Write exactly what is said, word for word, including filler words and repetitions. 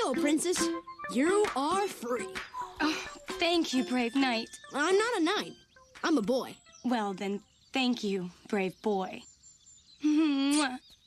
go, Princess. You are free. Oh, thank you, brave knight. I'm not a knight. I'm a boy. Well, then, thank you, brave boy. Mwah.